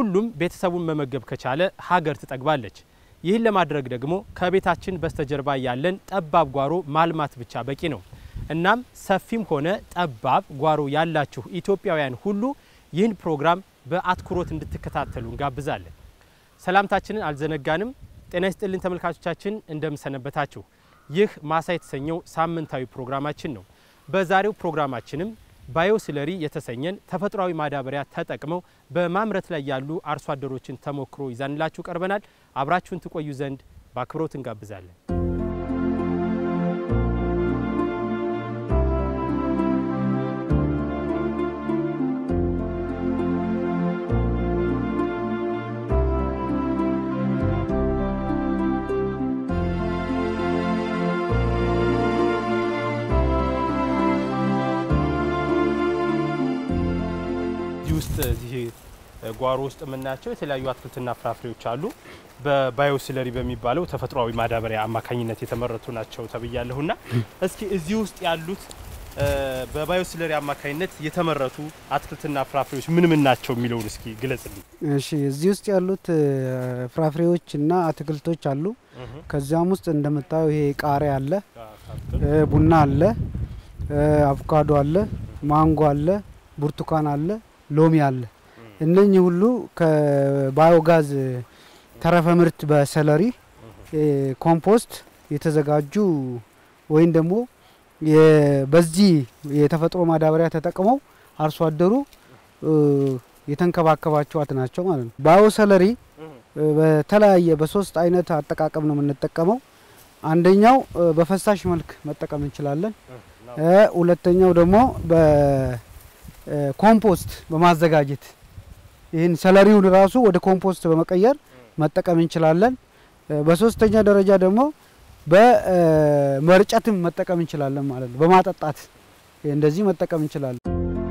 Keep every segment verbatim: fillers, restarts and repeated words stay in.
ሁሉም ቤተሰቡን መመገብ ከቻለ ሀገር ትጠግባለች ይህን ለማድረግ ደግሞ ከቤታችን በስተጀርባ ያለን ጠባብ ጓሮ ማልማት ብቻ በቂ ነው እናም ሰፊም ሆነ ጠባብ ጓሮ ያላችሁ ኢትዮጵያውያን ሁሉ ይህን ፕሮግራም በአትኩሮት እንድትከታተሉ እንጋብዛለን ሰላምታችንን አልዘነጋንም ጤና ይስጥልን ተመልካቾቻችን እንደምሰነበታችሁ ይህ ማሳ የተሰኘው ሳምንታዊ ፕሮግራማችን ነው በዛሬው ፕሮግራማችንም ባዮ-ስለሪ የተሰኘን ተፈጥሯዊ ማዳበሪያ ተጠቅመው በማምረት ላይ ያሉ አርሶ አደሮችን ተሞክሮ ይዘንላችሁ ቀርበናል አብራችሁን ትቆዩ ዘንድ በአክብሮት እንጋብዛለን እዚህ ጓሮ ውስጥ ምናቸው የተለያዩ አትክልትና ፍራፍሬዎች አሉ በባዮ-ስለሪ በሚባለው ተፈጥሯዊ ማዳበሪያ አማካኝነት የተመረቱ ናቸው ተብያለሁና እስኪ እዚህ ውስጥ ያሉት በባዮ-ስለሪ አማካኝነት የተመረቱ አትክልትና ፍራፍሬዎች ምን ምን ናቸው የሚለው እስኪ ግለጽልኝ እሺ እዚህ ውስጥ ያሉት ፍራፍሬዎችና አትክልቶች አሉ ከዛም ውስጥ እንደምታዩ ይሄ ቃሪያ አለ ቡና አለ አቮካዶ አለ ማንጎ አለ ብርቱካን አለ ሎሚ አለ እነኚህ ሁሉ ከባዮጋዝ ተረፈ ምርት በሰለሪ ኮምፖስት የተዘጋጁ ወይን ደግሞ በዚህ የተፈጥሮ ማዳበሪያ ተጠቅመው አርሶ አደሩ የተንከባከባቸው ናቸው ማለት ነው ባዮ-ስለሪ በተለያየ በሶስት አይነት አጠቃቀም ነው የምንጠቀመው አንደኛው በፈሳሽ መልክ መጠቀም እንችላለን ሁለተኛው ደግሞ በ ኮምፖስት በማዘጋጀት ይሄን ሰለሪውን ራሱ ወደ ኮምፖስት በመቀየር መጠቀም እንችላለን በሶስተኛ ደረጃ ደግሞ በመርጨትም መጠቀም እንችላለን ማለት ነው በማጠጣት እንደዚህ መጠቀም እንችላለን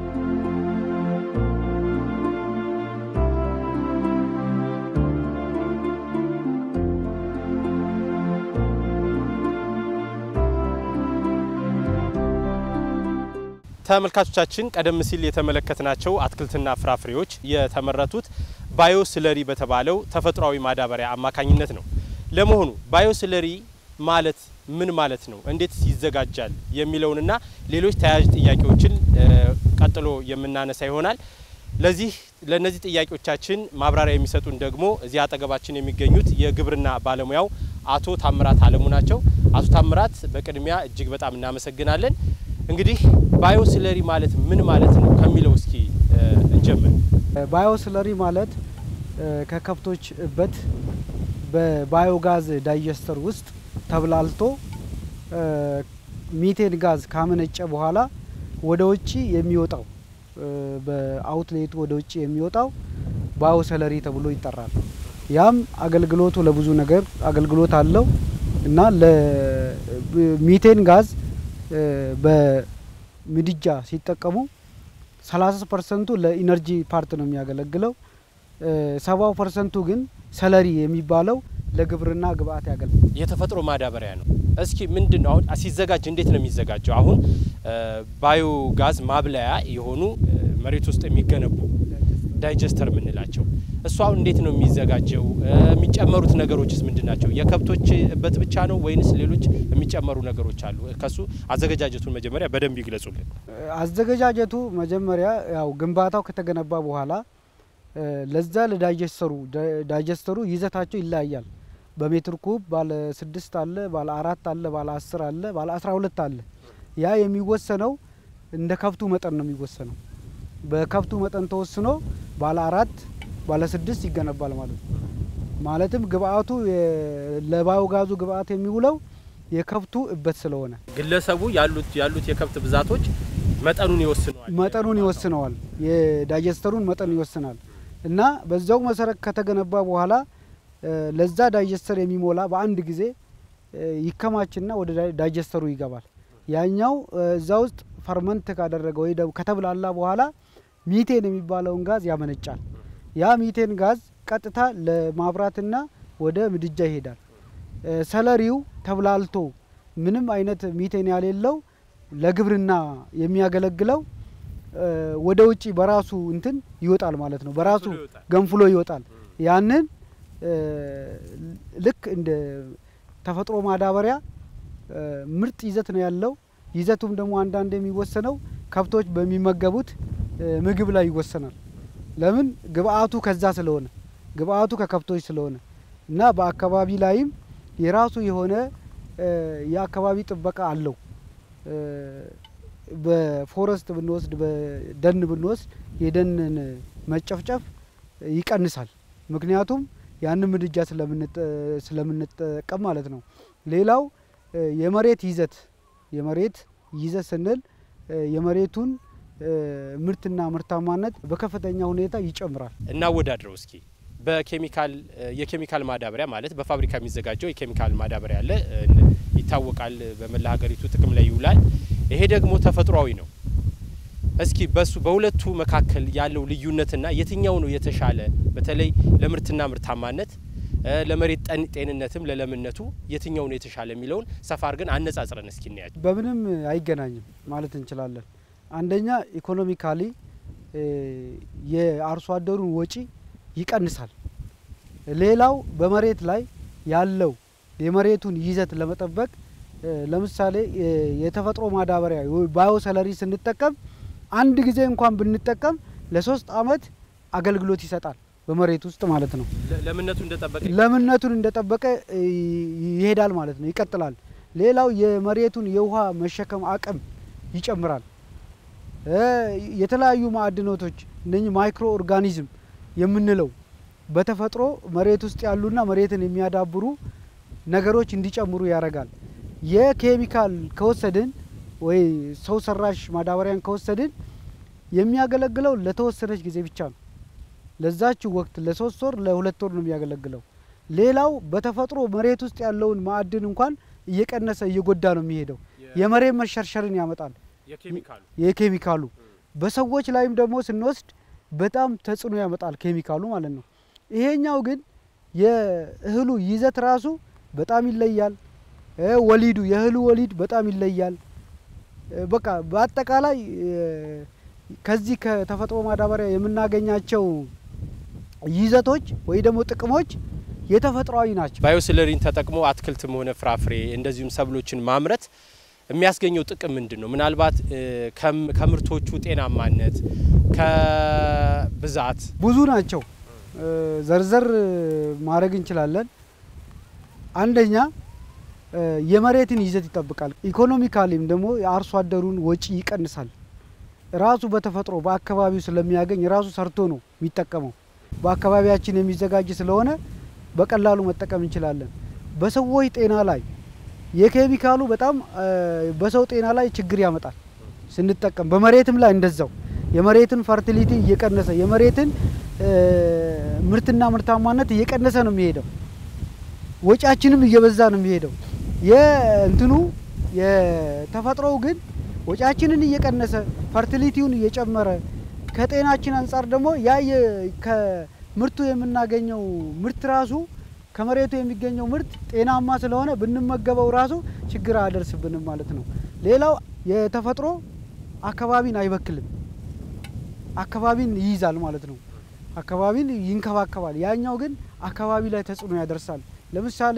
ተመልካቾቻችን ቀደም ሲል የተመለከትናቸው አትክልትና ፍራፍሬዎች የተመረቱት ባዮ-ስለሪ በተባለው ተፈጥሯዊ ማዳበሪያ አማካኝነት ነው ለመሆኑ ባዮ-ስለሪ ማለት ምን ማለት ነው እንዴት ይዘጋጃል የሚለውንና ሌሎች ተያያዥ ጥያቄዎችን ቀጥሎ የምናነሳ ይሆናል ለዚህ ለነዚህ ጥያቄዎቻችን ማብራሪያ የሚሰጡን ደግሞ እዚህ አጠገባችን የሚገኙት የግብርና ባለሙያው አቶ ታምራት አለሙ ናቸው አቶ ታምራት በቅድሚያ እጅግ በጣም እናመሰግናለን እንግዲህ ባዮ-ስለሪ ማለት ምን ማለት ነው ከሚለው እስኪ እንጀምር ባዮ-ስለሪ ማለት ከከብቶች እበት በባዮጋዝ ዳይጀስተር ውስጥ ተብላልቶ ሚቴን ጋዝ ካመነጨ በኋላ ወደ ውጪ የሚወጣው በአውትሌቱ ወደ ውጪ የሚወጣው ባዮ-ስለሪ ተብሎ ይጠራል ያም አገልግሎቱ ለብዙ ነገር አገልግሎት አለው እና ለሚቴን ጋዝ በምድጃ ሲጠቀሙ ሰላሳ ፐርሰንት ለኢነርጂ ፓርት ነው የሚያገለግለው ሰባ ፐርሰንት ግን ሰለሪ የሚባለው ለግብርና ግብአት ያገለግላል የተፈጥሮ ማዳበሪያ ነው እስኪ ምንድነው አሁን ሲዘጋጅ እንዴት ነው የሚዘጋጀው አሁን ባዮጋዝ ማብለያ የሆኑ መሬት ውስጥ የሚገነቡ ዳይጀስተር ምንላቸው እሷው እንዴት ነው የሚዘጋጀው የሚጨመሩት ነገሮችስ ምንድናቸው የከብቶች እበት ብቻ ነው ወይንስ ሌሎች የሚጨመሩ ነገሮች አሉ ከሱ አዘገጃጀቱን መጀመሪያ በደንብ ይግለጹልን አዘገጃጀቱ መጀመሪያ ያው ግንባታው ከተገነባ በኋላ ለዛ ለዳይጀስተሩ ዳይጀስተሩ ይዘታቸው ይለያያል በሜትር ኩብ ባለ ስድስት አለ ባለ አራት አለ ባለ አስር አለ ባለ አስራ ሁለት አለ ያ የሚወሰነው እንደ ከብቱ መጠን ነው የሚወሰነው በከብቱ መጠን ተወስኖ ባለ አራት ባለ ስድስት ይገነባል ማለት ነው ማለትም ግብአቱ ለባዮጋዙ ግብአት የሚውለው የከብቱ እበት ስለሆነ ግለሰቡ ያሉት ያሉት የከብት ብዛቶች መጠኑን ይወስነዋል መጠኑን ይወስነዋል የዳይጀስተሩን መጠን ይወስናል እና በዛው መሰረት ከተገነባ በኋላ ለዛ ዳይጀስተር የሚሞላ በአንድ ጊዜ ይከማችና ወደ ዳይጀስተሩ ይገባል ያኛው እዛው ውስጥ ፈርመንት ካደረገ ወይ ከተብላላ በኋላ ሚቴን የሚባለውን ጋዝ ያመነጫል ያ ሚቴን ጋዝ ቀጥታ ለማብራትና ወደ ምድጃ ይሄዳል ሰለሪው ተብላልቶ ምንም አይነት ሚቴን ያሌለው ለግብርና የሚያገለግለው ወደ ውጪ በራሱ እንትን ይወጣል ማለት ነው በራሱ ገንፍሎ ይወጣል ያንን ልክ እንደ ተፈጥሮ ማዳበሪያ ምርጥ ይዘት ነው ያለው ይዘቱም ደግሞ አንዳንድ የሚወሰነው ከብቶች በሚመገቡት ምግብ ላይ ይወሰናል ለምን ግብአቱ ከዛ ስለሆነ ግብአቱ ከከብቶች ስለሆነ እና በአካባቢ ላይም የራሱ የሆነ የአካባቢ ጥበቃ አለው በፎረስት ብንወስድ በደን ብንወስድ የደንን መጨፍጨፍ ይቀንሳል ምክንያቱም ያን ምድጃ ስለምንጠቀም ማለት ነው ሌላው የመሬት ይዘት የመሬት ይዘት ስንል የመሬቱን ምርትና ምርታማነት በከፍተኛ ሁኔታ ይጨምራል እና ወዳድረው እስኪ በኬሚካል የኬሚካል ማዳበሪያ ማለት በፋብሪካ የሚዘጋጀው የኬሚካል ማዳበሪያ አለ ይታወቃል በመላ ሀገሪቱ ጥቅም ላይ ይውላል ይሄ ደግሞ ተፈጥሯዊ ነው እስኪ በሱ በሁለቱ መካከል ያለው ልዩነትና የትኛው ነው የተሻለ በተለይ ለምርትና ምርታማነት ለመሬት ጤንነትም ለለምነቱ የትኛው ነው የተሻለ የሚለውን ሰፋር ግን አነጻጽረን እስኪ እናያለን በምንም አይገናኝም ማለት እንችላለን አንደኛ ኢኮኖሚካሊ የአርሶ አደሩን ወጪ ይቀንሳል ሌላው በመሬት ላይ ያለው የመሬቱን ይዘት ለመጠበቅ ለምሳሌ የተፈጥሮ ማዳበሪያ ባዮ-ስለሪ ስንጠቀም አንድ ጊዜ እንኳን ብንጠቀም ለሶስት አመት አገልግሎት ይሰጣል በመሬት ውስጥ ማለት ነው ለምነቱን እንደተጠበቀ ለምነቱን እንደተጠበቀ ይሄዳል ማለት ነው ይቀጥላል ሌላው የመሬቱን የውሃ መሸከም አቅም ይጨምራል የተለያዩ ማዕድኖች እነኚህ ማይክሮ ኦርጋኒዝም የምንለው በተፈጥሮ መሬት ውስጥ ያሉና መሬትን የሚያዳብሩ ነገሮች እንዲጨምሩ ያረጋል የኬሚካል ከወሰድን ወይ ሰው ሰራሽ ማዳበሪያን ከወሰድን የሚያገለግለው ለተወሰነች ጊዜ ብቻ ነው ለዛች ወቅት ለሶስት ወር ለሁለት ወር ነው የሚያገለግለው ሌላው በተፈጥሮ መሬት ውስጥ ያለውን ማዕድን እንኳን እየቀነሰ እየጎዳ ነው የሚሄደው የመሬት መሸርሸርን ያመጣል የኬሚካሉ የኬሚካሉ በሰዎች ላይም ደግሞ ስንወስድ በጣም ተጽዕኖ ያመጣል ኬሚካሉ ማለት ነው ይሄኛው ግን የእህሉ ይዘት ራሱ በጣም ይለያል ወሊዱ የእህሉ ወሊድ በጣም ይለያል በቃ በአጠቃላይ ከዚህ ከተፈጥሮ ማዳበሪያ የምናገኛቸው ይዘቶች ወይ ደግሞ ጥቅሞች የተፈጥሯዊ ናቸው ባዮ-ስለሪን ተጠቅሞ አትክልትም ሆነ ፍራፍሬ እንደዚሁም ሰብሎችን ማምረት የሚያስገኘው ጥቅም ምንድነው ምናልባት ከምርቶቹ ጤናማነት ከብዛት ብዙ ናቸው ዘርዘር ማድረግ እንችላለን አንደኛ የመሬትን ይዘት ይጠብቃል ኢኮኖሚካሊም ደግሞ የአርሶ አደሩን ወጪ ይቀንሳል ራሱ በተፈጥሮ በአካባቢው ስለሚያገኝ ራሱ ሰርቶ ነው የሚጠቀመው በአካባቢያችን የሚዘጋጅ ስለሆነ በቀላሉ መጠቀም እንችላለን በሰዎች ጤና ላይ የኬሚካሉ በጣም በሰው ጤና ላይ ችግር ያመጣል ስንጠቀም በመሬትም ላይ እንደዛው የመሬትን ፈርቲሊቲ እየቀነሰ የመሬትን ምርትና ምርታማነት እየቀነሰ ነው የሚሄደው ወጫችንም እየበዛ ነው የሚሄደው የእንትኑ የተፈጥሮው ግን ወጫችንን እየቀነሰ ፈርቲሊቲውን እየጨመረ ከጤናችን አንፃር ደግሞ ያ ከምርቱ የምናገኘው ምርት ራሱ ከመሬቱ የሚገኘው ምርት ጤናማ ስለሆነ ብንመገበው ራሱ ችግር አያደርስብንም ማለት ነው ሌላው የተፈጥሮ አካባቢን አይበክልም አካባቢን ይይዛል ማለት ነው አካባቢን ይንከባከባል ያኛው ግን አካባቢ ላይ ተጽዕኖ ያደርሳል ለምሳሌ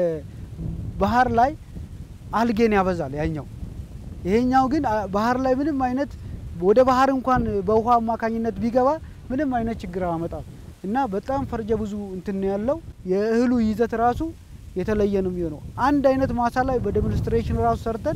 የባህር ላይ አልጌን ያበዛል ያኛው ይሄኛው ግን ባህር ላይ ምንም አይነት ወደ ባህር እንኳን በውሃ አማካኝነት ቢገባ ምንም አይነት ችግር አያመጣም እና በጣም ፈርጀ ብዙ እንትን ያለው የእህሉ ይዘት ራሱ የተለየ ነው የሚሆነው አንድ አይነት ማሳ ላይ በዴሞንስትሬሽን ራሱ ሰርተን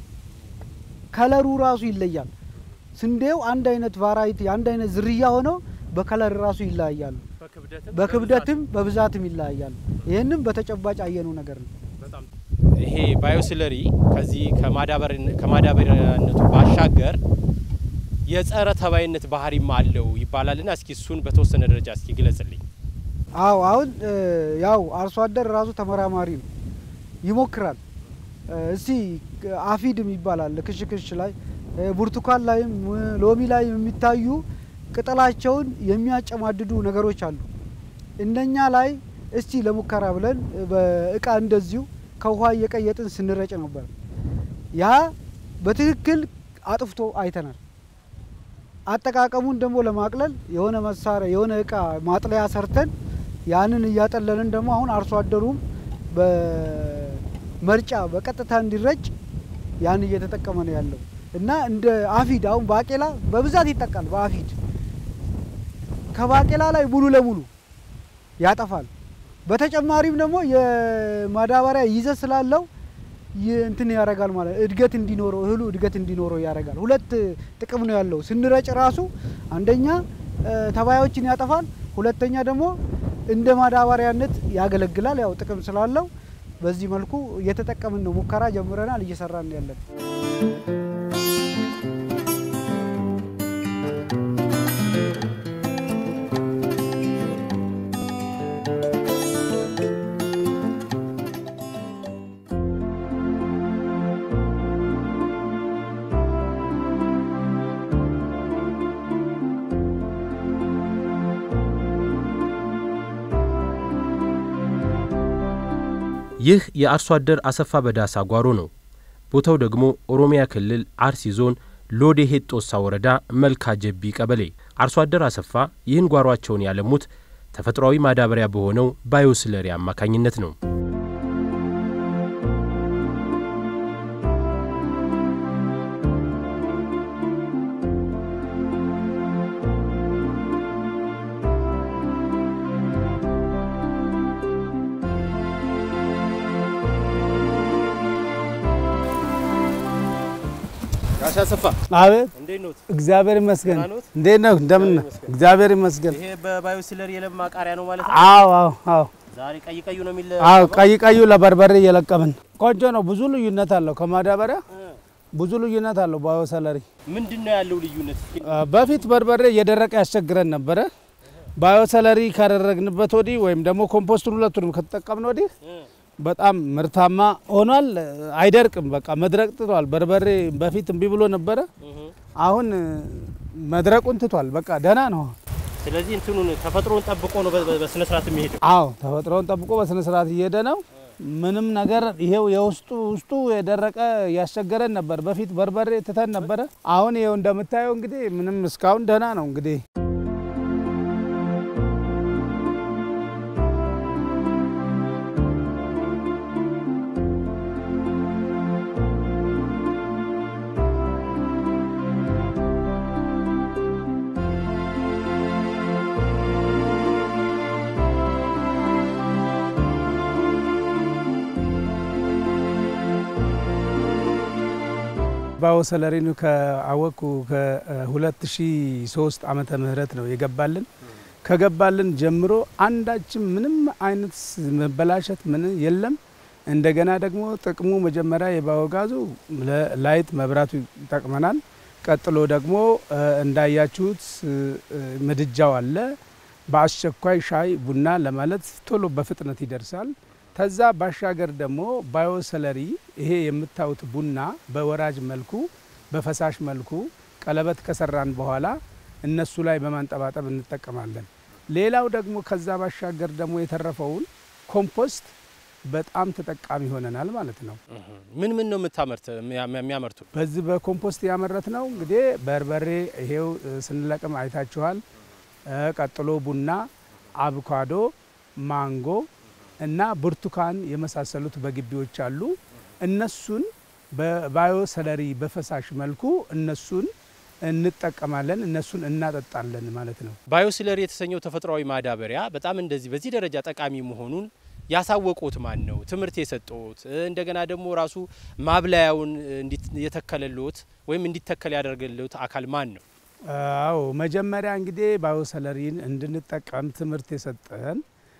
ከለሩ ራሱ ይለያል ስንዴው አንድ አይነት ቫራይቲ አንድ አይነት ዝርያ ሆኖ በከለር ራሱ ይለያያል በክብደትም በብዛትም ይለያያል ይሄንም በተጨባጭ አየነው ነገር ነው በጣም ይሄ ባዮ-ስለሪ ከዚህ ከማዳበሪያነቱ ባሻገር የጸረ ተባይነት ባህሪም አለው ይባላልና እስኪ እሱን በተወሰነ ደረጃ እስኪ ግለጽልኝ አው አሁን ያው አርሶ አደር ራሱ ተመራማሪ ነው ይሞክራል እስቲ አፊድም ይባላል ክሽክሽ ላይ ብርቱካን ላይ ሎሚ ላይ የሚታዩ ቅጠላቸውን የሚያጨማድዱ ነገሮች አሉ እንደኛ ላይ እስቲ ለሙከራ ብለን በእቃ እንደዚሁ ከውሃ እየቀየጥን ስንረጭ ነበር ያ በትክክል አጥፍቶ አይተናል አጠቃቀሙን ደግሞ ለማቅለል የሆነ መሳሪያ የሆነ እቃ ማጥለያ ሰርተን ያንን ያጠለልን ደግሞ አሁን አርሶ አደሩም በመርጫ በቀጥታ እንዲረጭ ያን እየተጠቀመ ነው ያለው እና እንደ አፊድ አሁን ባቄላ በብዛት ይጠቃል በአፊድ ከባቄላ ላይ ሙሉ ለሙሉ ያጠፋል በተጨማሪም ደግሞ የማዳበሪያ ይዘት ስላለው እንትን ያረጋል ማለት እድገት እንዲኖረው እህሉ እድገት እንዲኖረው ያረጋል ሁለት ጥቅም ነው ያለው ስንረጭ ራሱ አንደኛ ተባዮችን ያጠፋል ሁለተኛ ደግሞ እንደ ማዳበሪያነት ያገለግላል ያው ጥቅም ስላለው በዚህ መልኩ እየተጠቀምን ነው ሙከራ ጀምረናል እየሰራን ያለን ይህ የአርሶ አደር አሰፋ በዳሳ ጓሮ ነው ቦታው ደግሞ ኦሮሚያ ክልል አርሲ ዞን ሎዴ ሄጦሳ ወረዳ መልካ ጀቢ ቀበሌ አርሶ አደር አሰፋ ይህን ጓሮአቸውን ያለሙት ተፈጥሯዊ ማዳበሪያ በሆነው ባዮ-ስለሪ አማካኝነት ነው አሰፋ አቤት እንዴት ነው እግዚአብሔር ይመስገን እንዴት ነው እንደምን እግዚአብሔር ይመስገን ይሄ በባዮ-ስለሪ የለማ ቃሪያ ነው ማለት ነው አዎ አዎ አዎ ዛሬ ቀይ ቀዩ ነው የሚል አዎ ቀይ ቀዩ ለበርበሬ እየለቀምን ቆንጆ ነው ብዙ ልዩነት አለው ከማዳበሪያ ብዙ ልዩነት አለው ባዮ-ስለሪ ምንድነው ያለው ልዩነት በፊት በርበሬ እየደረቀ ያስቸግረን ነበር ባዮ-ስለሪ ካደረግንበት ወዲህ ወይም ደግሞ ኮምፖስቱን ሁለቱንም ከተጠቀምን ወዲህ በጣም ምርታማ ሆኗል አይደርቅም በቃ መድረቅ ትቷል በርበሬ በፊት እንቢ ብሎ ነበር አሁን መድረቁን ትቷል በቃ ደና ነው ስለዚህ እንትኑን ተፈጥሮን ጠብቆ ነው በስነ ስርዓት የሚሄደው አዎ ተፈጥሮን ጠብቆ በስነ ስርዓት እየሄደ ነው ምንም ነገር ይሄው የውስጡ ውስጡ የደረቀ ያስቸገረን ነበር በፊት በርበሬ ትተን ነበር አሁን ይሄው እንደምታየው እንግዲህ ምንም እስካሁን ደና ነው እንግዲህ ባዮ-ስለሪ ነው ከአወቁ ከ2003 ዓመተ ምህረት ነው የገባልን ከገባልን ጀምሮ አንዳችም ምንም አይነት መበላሸት ምን የለም እንደገና ደግሞ ጥቅሙ መጀመሪያ የባዮጋዙ ለላይት መብራቱ ይጠቅመናል ቀጥሎ ደግሞ እንዳያችሁት ምድጃው አለ በአስቸኳይ ሻይ ቡና ለማለት ቶሎ በፍጥነት ይደርሳል ተዛ ባሻገር ደግሞ ባዮ-ስለሪ ይሄ የምታዩት ቡና በወራጅ መልኩ በፈሳሽ መልኩ ቀለበት ከሰራን በኋላ እነሱ ላይ በማንጠባጠብ እንጠቀማለን ሌላው ደግሞ ከዛ ባሻገር ደግሞ የተረፈውን ኮምፖስት በጣም ተጠቃሚ ሆነናል ማለት ነው ምን ምን ነው የምታመርት የሚያመርቱ በዚህ በኮምፖስት ያመረት ነው እንግዲህ በርበሬ ይሄው ስንለቅም አይታችኋል ቀጥሎ ቡና አቮካዶ ማንጎ እና ብርቱካን የመሳሰሉት በግቢዎች አሉ እነሱን በባዮ-ስለሪ በፈሳሽ መልኩ እነሱን እንጠቀማለን እነሱን እናጠጣለን ማለት ነው ባዮ-ስለሪ የተሰኘው ተፈጥሯዊ ማዳበሪያ በጣም እንደዚህ በዚህ ደረጃ ጠቃሚ መሆኑን ያሳወቁት ማን ነው ትምርት የሰጠውት እንደገና ደግሞ ራሱ ማብላያውን እንዲተከለሉት ወይም እንዲተከል ያደርግልውት አካል ማን ነው አዎ መጀመሪያ እንግዲህ ባዮ-ስለሪን እንድንጠቀም ትምርት የሰጠን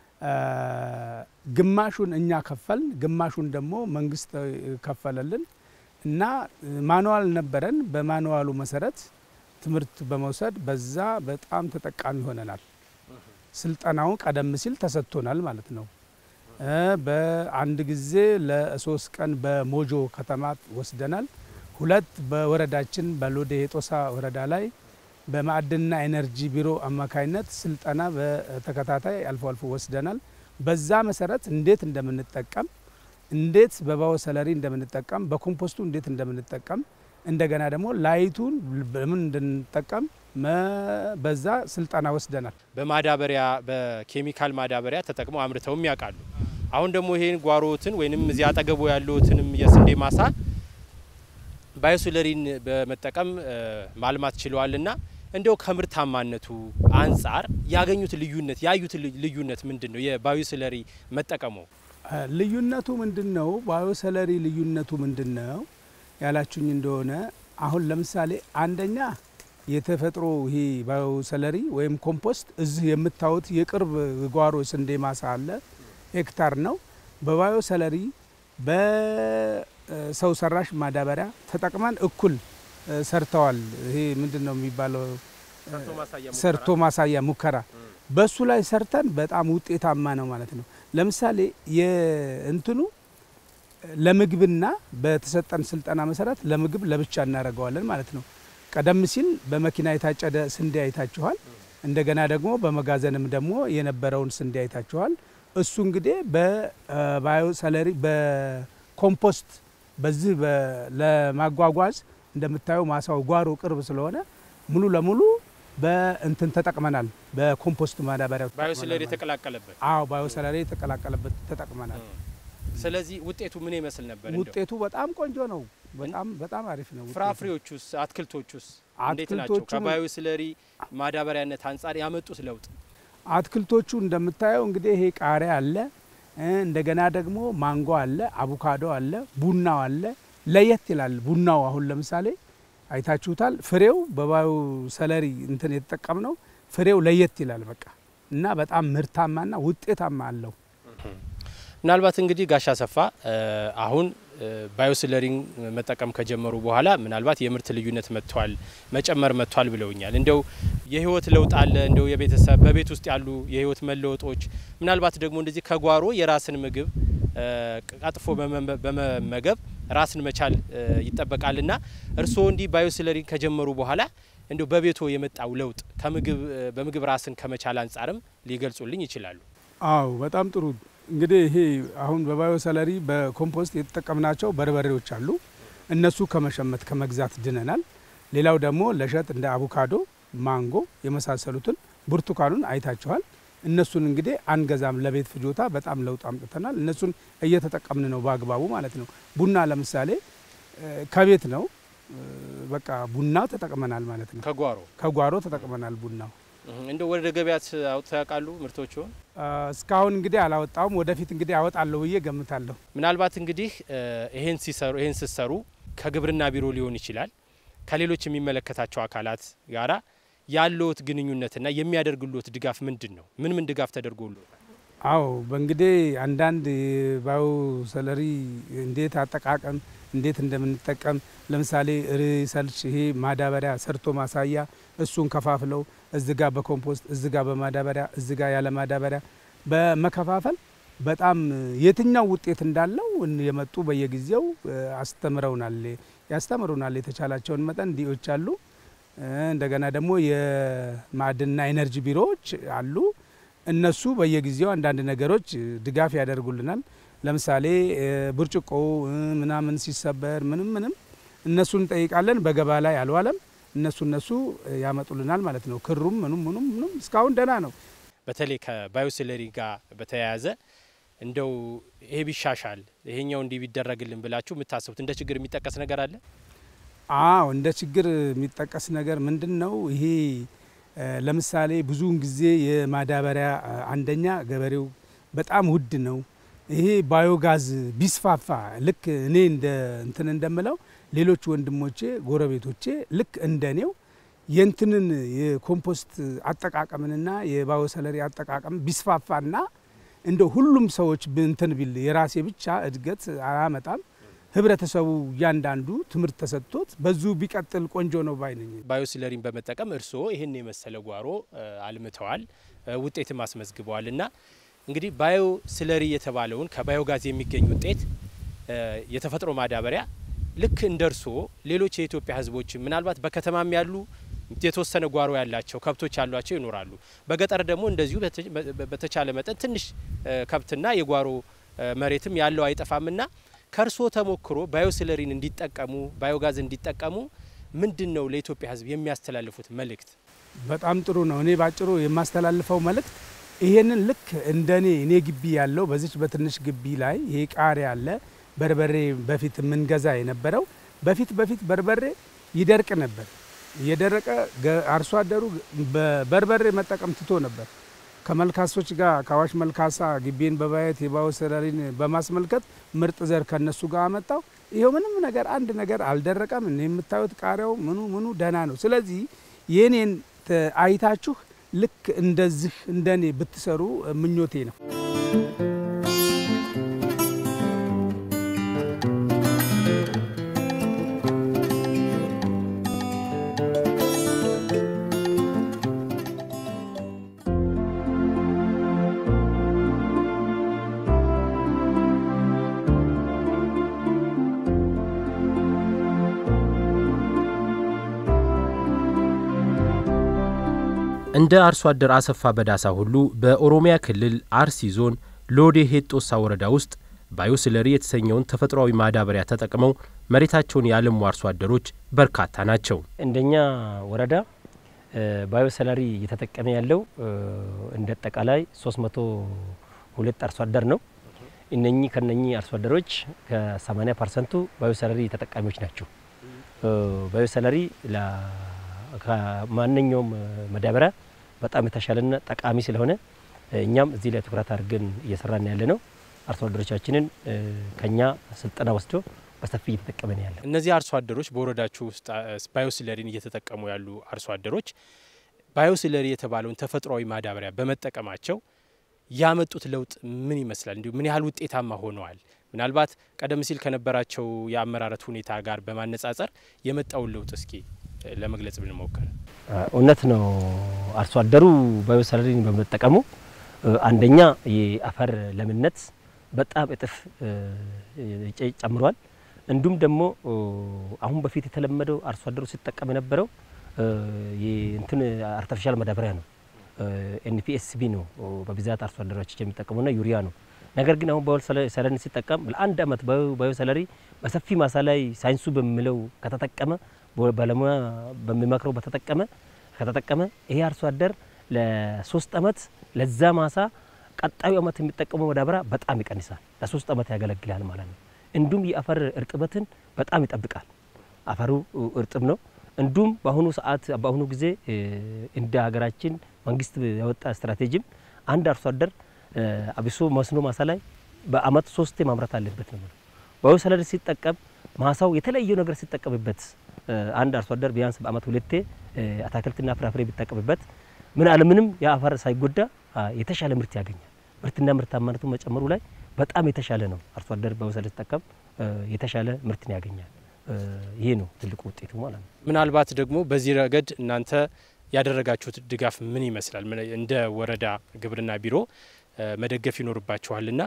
ግማሹን እኛ ከፈልን ግማሹን ደግሞ መንግስት ከፈለልን እና ማኑዋል ነበረን በማኑዋሉ መሰረት ትምርት በመውሰድ በዛ በጣም ተጠቃሚ ሆነናል ስልጣናው ቀደም ሲል ተሰጥቶናል ማለት ነው በአንድ ጊዜ ለሶስት ቀን በሞጆ ከተማ ወስደናል ሁለት በወረዳችን በሎዴ ሄጦሳ ወረዳ ላይ በማዕድንና ኤነርጂ ቢሮ አማካይነት ስልጣና በተከታታይ አልፎ አልፎ ወስደናል በዛ መሰረት እንዴት እንደምንጠቀም እንዴት በባዮ-ስለሪ እንደምንጠቀም በኮምፖስቱ እንዴት እንደምንጠቀም እንደገና ደግሞ ላይቱን በምን እንድንጠቀም በዛ ስልጣና ወስደናል። በማዳበሪያ በኬሚካል ማዳበሪያ ተጠቅመው አምርተውም ያውቃሉ። አሁን ደግሞ ይሄን ጓሮዎትን ወይንም እዚያ አጠገቡ ያሉትንም የስንዴ ማሳ ባዮ-ስለሪን በመጠቀም ማልማት ችለዋልና እንደው ከምርታማነቱ አንፃር ያገኙት ልዩነት ያዩት ልዩነት ምንድነው? የባዮ-ስለሪ መጠቀሙ ልዩነቱ ምንድነው? ባዮ-ስለሪ ልዩነቱ ምንድነው ያላችሁኝ እንደሆነ አሁን ለምሳሌ አንደኛ የተፈጥሮ ይሄ ባዮ-ስለሪ ወይም ኮምፖስት እዚህ የምታዩት የቅርብ ጓሮ ስንዴ ማሳ አለ፣ ሄክታር ነው። በባዮ-ስለሪ በሰው ሰራሽ ማዳበሪያ ተጠቅመን እኩል ሰርተዋል። ይሄ ምንድነው የሚባለው? ሰርቶ ማሳያ ሙከራ በሱ ላይ ሰርተን በጣም ውጤታማ ነው ማለት ነው። ለምሳሌ የእንትኑ ለምግብና በተሰጠን ስልጠና መሰረት ለምግብ ለብቻ እናደርገዋለን ማለት ነው። ቀደም ሲል በመኪና የታጨደ ስንዴ አይታችኋል። እንደገና ደግሞ በመጋዘንም ደግሞ የነበረውን ስንዴ አይታችኋል። እሱ እንግዲህ በባዮ-ስለሪ በኮምፖስት በዚህ ለማጓጓዝ እንደምታዩ ማሳው ጓሮ ቅርብ ስለሆነ ሙሉ ለሙሉ በእንትን ተጠቅመናል። በኮምፖስት ማዳበሪያ ባዮ-ስለሪ ተቀላቀለበት። አዎ ባዮ-ስለሪ ተቀላቀለበት ተጠቅመናል። ስለዚህ ውጤቱ ምን ይመስል ነበር? ውጤቱ በጣም ቆንጆ ነው። በጣም በጣም አሪፍ ነው። ፍራፍሬዎቹስ አትክልቶቹስ እንዴት ናቸው? ከባዮ-ስለሪ ማዳበሪያነት አንፃር ያመጡት ለውጥ? አትክልቶቹ እንደምታየው እንግዲህ ይሄ ቃሪያ አለ፣ እንደገና ደግሞ ማንጎ አለ፣ አቮካዶ አለ፣ ቡናው አለ። ለየት ይላል ቡናው። አሁን ለምሳሌ አይታችሁታል። ፍሬው በባዮ-ስለሪ እንትን የተጠቀምነው ፍሬው ለየት ይላል በቃ እና በጣም ምርታማና ውጤታማ አለው። ምናልባት እንግዲህ ጋሻ ሰፋ አሁን ባዮ-ስለሪን መጠቀም ከጀመሩ በኋላ ምናልባት የምርት ልዩነት መጥቷል፣ መጨመር መጥቷል ብለውኛል። እንደው የህይወት ለውጥ አለ? እንደው የቤተሰብ በቤት ውስጥ ያሉ የህይወት መለወጦች ምናልባት ደግሞ እንደዚህ ከጓሮ የራስን ምግብ ቀጥፎ በመመገብ ራስን መቻል ይጠበቃልና እርስዎ እንዲህ ባዮ-ስለሪን ከጀመሩ በኋላ እንደው በቤቶ የመጣው ለውጥ ከምግብ በምግብ ራስን ከመቻል አንፃርም ሊገልጹልኝ ይችላሉ? አዎ በጣም ጥሩ። እንግዲህ ይሄ አሁን በባዮ-ስለሪ በኮምፖስት የተጠቀምናቸው በርበሬዎች አሉ። እነሱ ከመሸመት ከመግዛት ድነናል። ሌላው ደግሞ ለሸጥ እንደ አቮካዶ፣ ማንጎ የመሳሰሉትን ብርቱካኑን አይታችኋል። እነሱን እንግዲህ አንገዛም፣ ለቤት ፍጆታ በጣም ለውጥ አምጥተናል። እነሱን እየተጠቀምን ነው በአግባቡ ማለት ነው። ቡና ለምሳሌ ከቤት ነው በቃ ቡና ተጠቅመናል ማለት ነው። ከጓሮ ከጓሮ ተጠቅመናል ቡናው። እንደው ወደ ገበያት አውጥተው ያውቃሉ ምርቶቹን? እስካሁን እንግዲህ አላወጣውም። ወደፊት እንግዲህ አወጣለሁ ብዬ ገምታለሁ። ምናልባት እንግዲህ ይሄን ሲሰሩ ይሄን ሲሰሩ ከግብርና ቢሮ ሊሆን ይችላል ከሌሎች የሚመለከታቸው አካላት ጋራ ያለውት ግንኙነትና የሚያደርግሉት ድጋፍ ምንድነው? ምን ምን ድጋፍ ተደርጎሉት? አዎ በእንግዲህ አንዳንድ ባዮ-ስለሪ እንዴት አጠቃቀም እንዴት እንደምንጠቀም ለምሳሌ ሪሰርች ይሄ ማዳበሪያ ሰርቶ ማሳያ እሱን ከፋፍለው እዚህ ጋር በኮምፖስት እዚህ ጋር በማዳበሪያ እዚህ ጋር ያለ ማዳበሪያ በመከፋፈል በጣም የትኛው ውጤት እንዳለው የመጡ በየጊዜው አስተምረውናል ያስተምሩናል። የተቻላቸውን መጠን ዲኦች አሉ። እንደገና ደግሞ የማዕድንና ኤነርጂ ቢሮዎች አሉ። እነሱ በየጊዜው አንዳንድ ነገሮች ድጋፍ ያደርጉልናል። ለምሳሌ ብርጭቆ ምናምን ሲሰበር ምንም ምንም እነሱን ጠይቃለን። በገባ ላይ አልዋለም። እነሱ እነሱ ያመጡልናል ማለት ነው። ክሩም ምኑም ምኑም ምኑም እስካሁን ደህና ነው። በተለይ ከባዮ-ስለሪ ጋር በተያያዘ እንደው ይሄ ቢሻሻል ይሄኛው እንዲ ቢደረግልን ብላችሁ የምታስቡት እንደ ችግር የሚጠቀስ ነገር አለ? አዎ እንደ ችግር የሚጠቀስ ነገር ምንድነው? ይሄ ለምሳሌ ብዙውን ጊዜ የማዳበሪያ አንደኛ ገበሬው በጣም ውድ ነው። ይሄ ባዮጋዝ ቢስፋፋ ልክ እኔ እንደ እንትን እንደምለው ሌሎች ወንድሞቼ ጎረቤቶቼ ልክ እንደኔው የእንትንን የኮምፖስት አጠቃቀምንና የባዮ-ስለሪ አጠቃቀም ቢስፋፋና እንደ ሁሉም ሰዎች እንትን ቢል የራሴ ብቻ እድገት አያመጣም። ህብረተሰቡ ያንዳንዱ ትምህርት ተሰጥቶት በዙ ቢቀጥል ቆንጆ ነው ባይነኝ። ባዮ-ስለሪን በመጠቀም እርስዎ ይሄን የመሰለ ጓሮ አልምተዋል፣ ውጤትም አስመዝግበዋልና እንግዲህ ባዮ-ስለሪ የተባለውን ከባዮጋዝ የሚገኝ ውጤት የተፈጥሮ ማዳበሪያ ልክ እንደርሶ ሌሎች የኢትዮጵያ ህዝቦች ምናልባት በከተማም ያሉ የተወሰነ ጓሮ ያላቸው ከብቶች ያሏቸው ይኖራሉ። በገጠር ደግሞ እንደዚሁ በተቻለ መጠን ትንሽ ከብትና የጓሮ መሬትም ያለው አይጠፋምና ከርሶ ተሞክሮ ባዮ-ስለሪን እንዲጠቀሙ ባዮጋዝ እንዲጠቀሙ ምንድነው ለኢትዮጵያ ህዝብ የሚያስተላልፉት መልእክት? በጣም ጥሩ ነው። እኔ ባጭሩ የማስተላልፈው መልእክት ይሄንን ልክ እንደኔ እኔ ግቢ ያለው በዚች በትንሽ ግቢ ላይ ይሄ ቃሪያ አለ በርበሬ በፊት ምን ገዛ የነበረው በፊት በፊት በርበሬ ይደርቅ ነበር። የደረቀ አርሶ አደሩ በበርበሬ መጠቀም ትቶ ነበር። ከመልካሶች ጋር ካዋሽ መልካሳ ግቢን በባየት የባዮ-ስለሪን በማስመልከት ምርጥ ዘር ከነሱ ጋር አመጣው። ይሄው ምንም ነገር አንድ ነገር አልደረቀም። እኔ የምታዩት ቃሪያው ምኑ ምኑ ደህና ነው። ስለዚህ የኔን አይታችሁ ልክ እንደዚህ እንደኔ ብትሰሩ ምኞቴ ነው። እንደ አርሶ አደር አሰፋ በዳሳ ሁሉ በኦሮሚያ ክልል አርሲ ዞን ሎዴ ሄጦሳ ወረዳ ውስጥ ባዮ-ስለሪ የተሰኘውን ተፈጥሯዊ ማዳበሪያ ተጠቅመው መሬታቸውን ያለሙ አርሶ አደሮች በርካታ ናቸው። እንደኛ ወረዳ ባዮ-ስለሪ እየተጠቀመ ያለው እንደ አጠቃላይ ሶስት መቶ ሁለት አርሶ አደር ነው። እነኚህ ከነኚህ አርሶ አደሮች ከ80 ፐርሰንት ባዮ-ስለሪ ተጠቃሚዎች ናቸው። ባዮ-ስለሪ ለ ከማንኛውም ማዳበሪያ በጣም የተሻለና ጠቃሚ ስለሆነ እኛም እዚህ ላይ ትኩረት አድርገን እየሰራን ያለ ነው። አርሶ አደሮቻችንን ከኛ ስልጠና ወስዶ በሰፊ እየተጠቀመን ያለ። እነዚህ አርሶ አደሮች በወረዳችሁ ውስጥ ባዮ-ስለሪን እየተጠቀሙ ያሉ አርሶ አደሮች ባዮ-ስለሪ የተባለውን ተፈጥሯዊ ማዳበሪያ በመጠቀማቸው ያመጡት ለውጥ ምን ይመስላል? እንዲሁ ምን ያህል ውጤታማ ሆነዋል? ምናልባት ቀደም ሲል ከነበራቸው የአመራረት ሁኔታ ጋር በማነጻጸር የመጣውን ለውጥ እስኪ ለመግለጽ ብንሞክር። እውነት ነው። አርሶ አደሩ ባዮ-ስለሪን በመጠቀሙ አንደኛ የአፈር ለምነት በጣም እጥፍ ጨምሯል። እንዲሁም ደግሞ አሁን በፊት የተለመደው አርሶ አደሩ ሲጠቀም የነበረው የእንትን አርቲፊሻል ማዳበሪያ ነው። ኤንፒኤስቢ ነው በብዛት አርሶ አደሮች የሚጠቀሙና ዩሪያ ነው። ነገር ግን አሁን ባዮ-ስለሪን ሲጠቀም ለአንድ አመት ባዮ-ስለሪ በሰፊ ማሳ ላይ ሳይንሱ በሚለው ከተጠቀመ ባለሙያ በሚመክረው በተጠቀመ ከተጠቀመ ይሄ አርሶ አደር ለሶስት አመት ለዛ ማሳ ቀጣዩ አመት የሚጠቀመው ማዳበሪያ በጣም ይቀንሳል። ለሶስት አመት ያገለግላል ማለት ነው። እንዲሁም የአፈር እርጥበትን በጣም ይጠብቃል። አፈሩ እርጥብ ነው። እንዲሁም በአሁኑ ሰዓት በአሁኑ ጊዜ እንደ ሀገራችን መንግስት ያወጣ ስትራቴጂም አንድ አርሶ አደር አብሶ መስኖ ማሳ ላይ በአመት ሶስት ማምረት አለበት ነው። ባዮ-ስለሪ ሲጠቀም ማሳው የተለያየ ነገር ሲጠቀምበት አንድ አርሶ አደር ቢያንስ በአመት ሁለቴ አታክልትና ፍራፍሬ ቢጠቀምበት ምን አለምንም የአፈር ሳይጎዳ የተሻለ ምርት ያገኛል። ምርትና ምርታማነቱ መጨመሩ ላይ በጣም የተሻለ ነው። አርሶ አደር ባዮ-ስለሪ ሲጠቀም የተሻለ ምርትን ያገኛል። ይሄ ነው ትልቁ ውጤቱ ማለት ነው። ምናልባት ደግሞ በዚህ ረገድ እናንተ ያደረጋችሁት ድጋፍ ምን ይመስላል? እንደ ወረዳ ግብርና ቢሮ መደገፍ ይኖርባችኋልና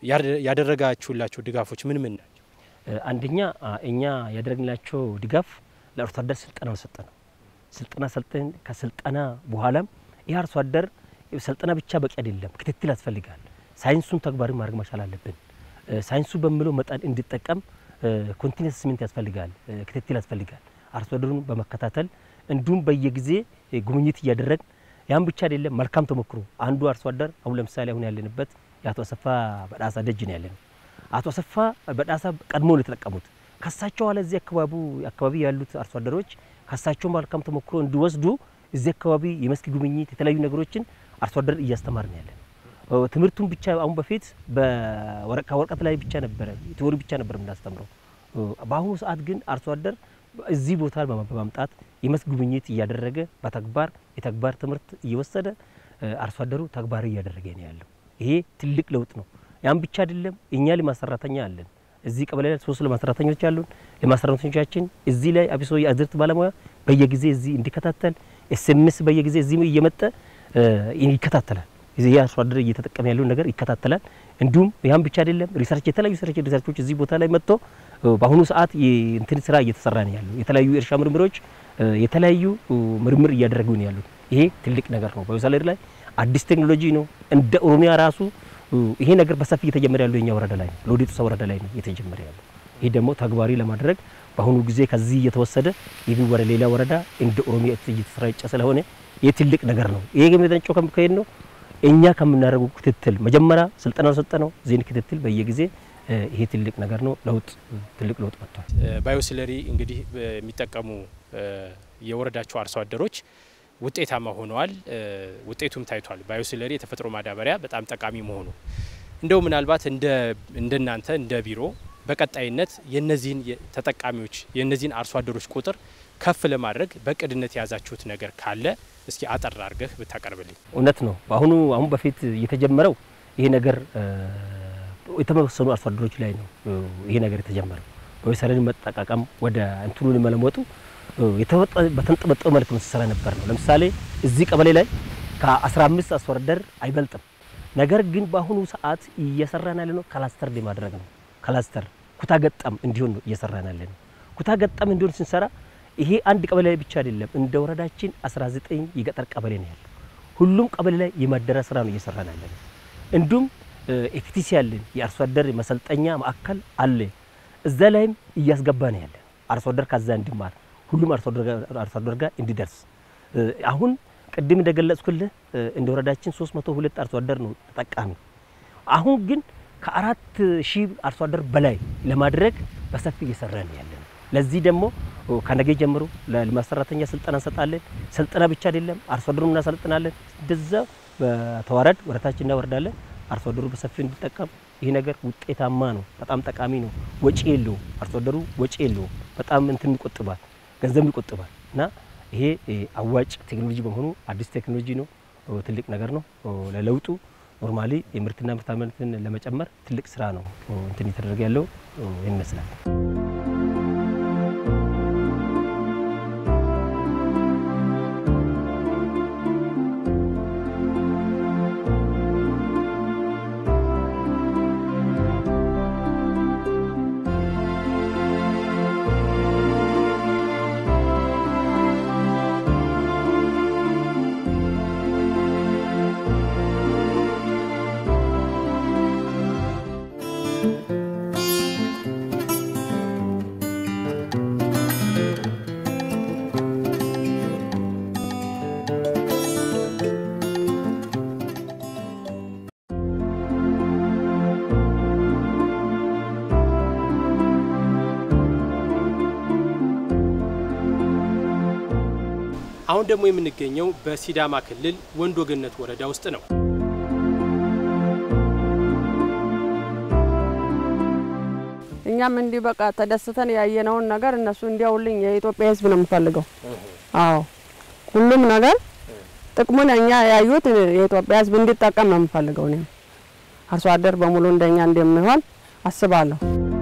ያደረጋችሁላችሁ ድጋፎች ምን ምን ናቸው? አንደኛ እኛ ያደረግናቸው ድጋፍ ለአርሶ አደር ስልጠና ሰጠን። ስልጠና ሰልጠን ከስልጠና በኋላም ይህ አርሶ አደር ስልጠና ብቻ በቂ አይደለም፣ ክትትል ያስፈልጋል። ሳይንሱን ተግባራዊ ማድረግ መቻል አለብን። ሳይንሱ በሚለው መጠን እንዲጠቀም ኮንቲኒየስ አሰስመንት ያስፈልጋል፣ ክትትል ያስፈልጋል። አርሶ አደሩን በመከታተል እንዲሁም በየጊዜ ጉብኝት እያደረግን ያን ብቻ አይደለም፣ መልካም ተሞክሮ አንዱ አርሶ አደር አሁን ለምሳሌ አሁን ያለንበት የአቶ አሰፋ በዳሳ ደጅ ነው ያለነው። አቶ አሰፋ በዳሳ ቀድሞ ነው የተጠቀሙት። ከሳቸው አለ እዚህ አካባቢ አካባቢ ያሉት አርሶ አደሮች ከሳቸው መልካም ተሞክሮ እንዲወስዱ እዚህ አካባቢ የመስክ ጉብኝት የተለያዩ ነገሮችን አርሶ አደር እያስተማርን ያለነው። ትምህርቱን ብቻ አሁን በፊት በወረቀት ወረቀት ላይ ብቻ ነበር ቲዎሪ ብቻ ነበር የምናስተምረው። በአሁኑ ሰዓት ግን አርሶ አደር እዚህ ቦታ በማምጣት የመስክ ጉብኝት እያደረገ በተግባር የተግባር ትምህርት እየወሰደ አርሶ አደሩ ተግባራዊ እያደረገ ነው ያለው። ይሄ ትልቅ ለውጥ ነው። ያን ብቻ አይደለም፣ እኛ ለማሰራተኛ አለን እዚህ ቀበሌ ላይ ሶስት ለማሰራተኞች አሉን። ለማሰራተኞቻችን እዚህ ላይ አብሶ የአዝርት ባለሙያ በየጊዜ እዚህ እንዲከታተል ኤስኤምኤስ በየጊዜ እዚህ እየመጣ ይከታተላል። እዚህ አርሶ አደር እየተጠቀመ ያለው ነገር ይከታተላል። እንዲሁም ያን ብቻ አይደለም፣ ሪሰርች የተለያዩ ሪሰርች ሪሰርቾች እዚህ ቦታ ላይ መጥቶ በአሁኑ ሰዓት እንትን ስራ እየተሰራ ነው ያለው። የተለያዩ እርሻ ምርምሮች የተለያዩ ምርምር እያደረጉ ነው ያሉት። ይሄ ትልቅ ነገር ነው። ባዮ-ስለሪ ላይ አዲስ ቴክኖሎጂ ነው። እንደ ኦሮሚያ ራሱ ይሄ ነገር በሰፊ እየተጀመረ ያለው የኛ ወረዳ ላይ ነው ሎዲቱ ወረዳ ላይ ነው እየተጀመረ ያለው ይሄ ደግሞ ተግባሪ ለማድረግ በአሁኑ ጊዜ ከዚህ እየተወሰደ ይህ ወረ ሌላ ወረዳ እንደ ኦሮሚያ እየተሰራጨ ስለሆነ ይሄ ትልቅ ነገር ነው ይሄ ገመደንጮ ከምከይን ነው እኛ ከምናደርገው ክትትል መጀመሪያ ስልጠና ሰጠነው ዜን ክትትል በየጊዜ ይሄ ትልቅ ነገር ነው ለውጥ ትልቅ ለውጥ መጥቷል ባዮ-ስለሪ እንግዲህ የሚጠቀሙ የወረዳቸው አርሶ አደሮች ውጤታማ ሆነዋል ውጤቱም ታይቷል ባዮ-ስለሪ የተፈጥሮ ማዳበሪያ በጣም ጠቃሚ መሆኑ እንደው ምናልባት እንደ እንደናንተ እንደ ቢሮ በቀጣይነት የነዚህን ተጠቃሚዎች የነዚህን አርሶ አደሮች ቁጥር ከፍ ለማድረግ በቅድነት ያዛችሁት ነገር ካለ እስኪ አጠር አድርገህ ብታቀርብልኝ እውነት ነው አሁን አሁን በፊት የተጀመረው ይሄ ነገር የተመሰኑ አርሶ አደሮች ላይ ነው ይሄ ነገር የተጀመረው ባዮ-ስለሪ መጠቃቀም ወደ እንትኑን መለሞጡ የተወጣ በተንጠበጠበ መልኩ ተሰራ ነበር ነው ለምሳሌ እዚህ ቀበሌ ላይ ከ15 አርሶ አደር አይበልጥም ነገር ግን በአሁኑ ሰዓት እየሰራን ያለነው ክላስተር ለማድረግ ነው ክላስተር ኩታ ገጠም እንዲሆን ነው እየሰራን ያለነው ኩታ ገጠም እንዲሆን ስንሰራ ይሄ አንድ ቀበሌ ላይ ብቻ አይደለም እንደ ወረዳችን አስራ ዘጠኝ የገጠር ቀበሌ ነው ያለው ሁሉም ቀበሌ ላይ የማደራ ስራ ነው እየሰራን ያለነው እንዱም ኤፍቲሲ ያለን የአርሶ አደር መሰልጠኛ ማዕከል አለ እዛ ላይም እያስገባን ያለ አርሶ አደር ካዛ እንዲማር ሁሉም አርሶ አደር አርሶ አደር ጋር እንዲደርስ አሁን ቅድም እንደገለጽኩልህ እንደ ወረዳችን ሶስት መቶ ሁለት አርሶ አደር ነው ተጠቃሚ አሁን ግን ከአራት ሺህ አርሶ አደር በላይ ለማድረግ በሰፊ እየሰራን ያለን ለዚህ ደግሞ ከነገ ጀምሮ ለማሰራተኛ ስልጠና እንሰጣለን ስልጠና ብቻ አይደለም አርሶ አደሩን እናሰልጥናለን እንደዛ በተዋረድ ወረታችን እናወርዳለን አርሶ አደሩ በሰፊ እንዲጠቀም ይሄ ነገር ውጤታማ ነው በጣም ጠቃሚ ነው ወጪ የለው አርሶ አደሩ ወጪ የለው በጣም እንትን ይቆጥባል ገንዘብ ይቆጥባል እና ይሄ አዋጭ ቴክኖሎጂ በመሆኑ አዲስ ቴክኖሎጂ ነው ትልቅ ነገር ነው ለለውጡ ኖርማሊ የምርትና ምርታማነትን ለመጨመር ትልቅ ስራ ነው እንትን እየተደረገ ያለው ይመስላል አሁን ደግሞ የምንገኘው በሲዳማ ክልል ወንዶ ገነት ወረዳ ውስጥ ነው እኛም እንዲ በቃ ተደስተን ያየነውን ነገር እነሱ እንዲያውልኝ የኢትዮጵያ ህዝብ ነው የምፈልገው አዎ ሁሉም ነገር ጥቅሙን እኛ ያዩት የኢትዮጵያ ህዝብ እንዲጠቀም ነው የምፈልገው ነው አርሶ አደር በሙሉ እንደኛ እንደሚሆን አስባለሁ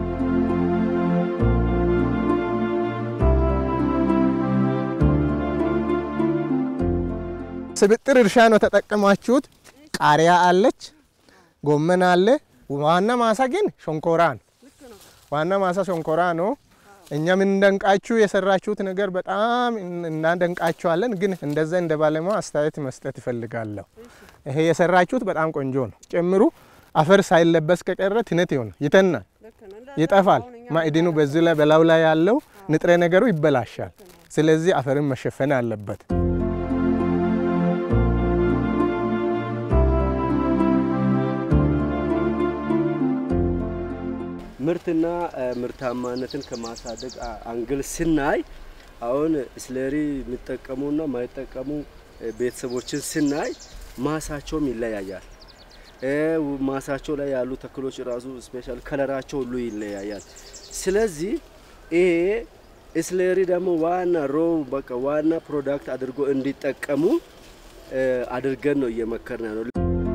ስብጥር እርሻ ነው ተጠቅማችሁት ቃሪያ አለች ጎመን አለ ዋና ማሳ ግን ሸንኮራ ነው ዋና ማሳ ሸንኮራ ነው እኛ ምን እንደንቃችሁ የሰራችሁት ነገር በጣም እናደንቃችኋለን ግን እንደዛ እንደባለማ አስተያየት መስጠት ይፈልጋለሁ ይሄ የሰራችሁት በጣም ቆንጆ ነው ጨምሩ አፈር ሳይለበስ ከቀረ ትነት ይሆን ይተናል ይጠፋል ማዕድኑ በዚህ ላይ በላው ላይ ያለው ንጥረ ነገሩ ይበላሻል ስለዚህ አፈርን መሸፈን አለበት ምርትና ምርታማነትን ከማሳደግ አንግል ስናይ አሁን ስለሪ የሚጠቀሙና ማይጠቀሙ ቤተሰቦችን ስናይ ማሳቸውም ይለያያል ማሳቸው ላይ ያሉ ተክሎች ራሱ ስፔሻል ከለራቸው ሁሉ ይለያያል ስለዚህ ይሄ ስለሪ ደግሞ ዋና ሮ በቃ ዋና ፕሮዳክት አድርጎ እንዲጠቀሙ አድርገን ነው እየመከርና ነው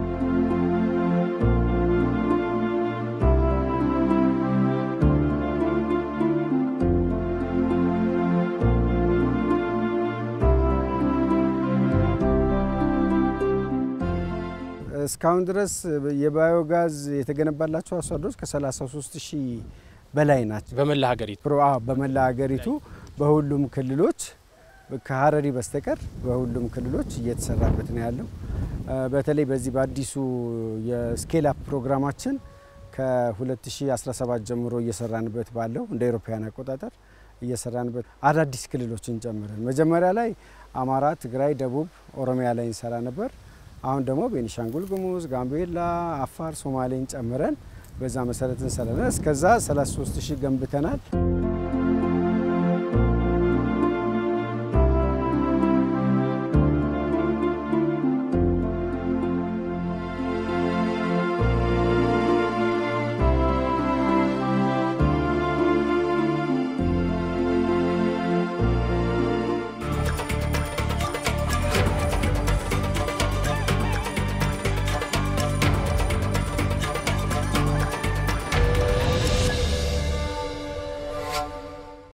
እስካሁን ድረስ የባዮጋዝ የተገነባላቸው አርሶ አደሮች ከ33 ሺህ በላይ ናቸው በመላ ሀገሪቱ አዎ በመላ ሀገሪቱ በሁሉም ክልሎች ከሀረሪ በስተቀር በሁሉም ክልሎች እየተሰራበት ነው ያለው በተለይ በዚህ በአዲሱ የስኬል አፕ ፕሮግራማችን ከ2017 ጀምሮ እየሰራንበት ባለው እንደ አውሮፓውያን አቆጣጠር እየሰራንበት አዳዲስ ክልሎችን ጨምረን መጀመሪያ ላይ አማራ፣ ትግራይ፣ ደቡብ፣ ኦሮሚያ ላይ እንሰራ ነበር። አሁን ደግሞ ቤኒሻንጉል ጉሙዝ፣ ጋምቤላ፣ አፋር፣ ሶማሌን ጨምረን በዛ መሰረት እንሰራለን። እስከዛ ሰላሳ ሶስት ሺህ ገንብተናል።